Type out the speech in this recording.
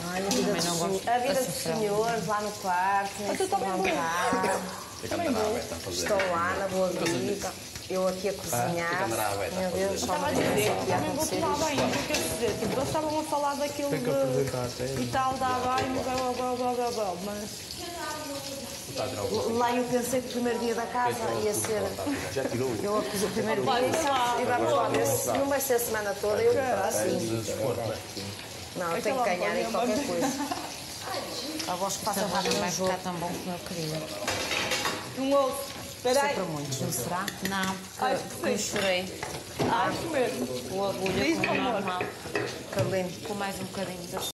Ai, a vida dos senhores lá no quarto, nem se levantar. Estão lá na boa vida. Eu aqui a cozinhar. Meu Deus, só Estava a dizer que também vou tomar banho. O que quer dizer? Tipo, eles estavam a falar daquilo de... E tal, dá banho, blá, mas... Lá eu pensei que o primeiro dia da casa ia ser... Já tirou? Eu acusei o primeiro dia e vamos lá ver se não vai ser a semana toda. Eu assim. Não, eu tenho que ganhar em qualquer coisa. A voz que passa rápido não vai ficar tão bom como eu queria. Um outro. Espera aí. Para muitos, não será? Não, porque eu chorei. Acho mesmo. O agulha como normal. Carolina. Com mais um bocadinho das